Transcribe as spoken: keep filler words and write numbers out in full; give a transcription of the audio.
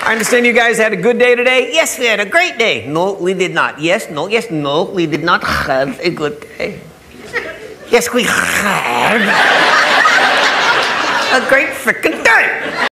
I understand you guys had a good day today. Yes, we had a great day. No, we did not. Yes, no, yes, no, we did not have a good day. Yes, we had a great freaking day.